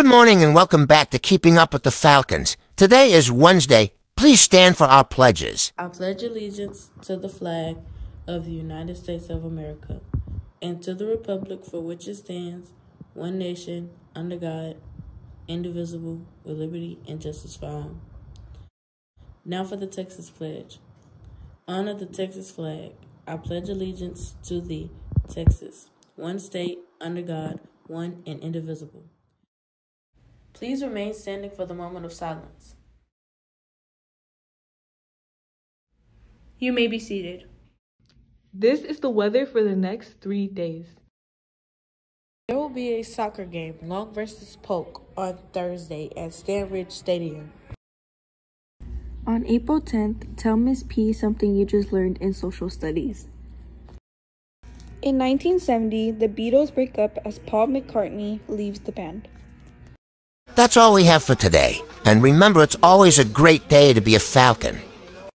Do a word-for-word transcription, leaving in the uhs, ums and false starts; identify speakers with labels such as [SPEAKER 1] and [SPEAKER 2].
[SPEAKER 1] morning and welcome back to Keeping Up with the Falcons. Today is Wednesday. Please stand for our pledges.
[SPEAKER 2] I pledge allegiance to the flag of the United States of America and to the republic for which it stands, one nation, under God, indivisible, with liberty and justice for all. Now for the Texas Pledge. Honor the Texas flag. I pledge allegiance to the Texas, one state, under God, one and indivisible. Please remain standing for the moment of silence.
[SPEAKER 3] You may be seated.
[SPEAKER 4] This is the weather for the next three days.
[SPEAKER 2] There will be a soccer game, Long versus Polk, on Thursday at Stanridge Stadium.
[SPEAKER 5] On April tenth, tell Miss P something you just learned in social studies.
[SPEAKER 3] In nineteen seventy, the Beatles break up as Paul McCartney leaves the band.
[SPEAKER 1] That's all we have for today. And remember, it's always a great day to be a Falcon.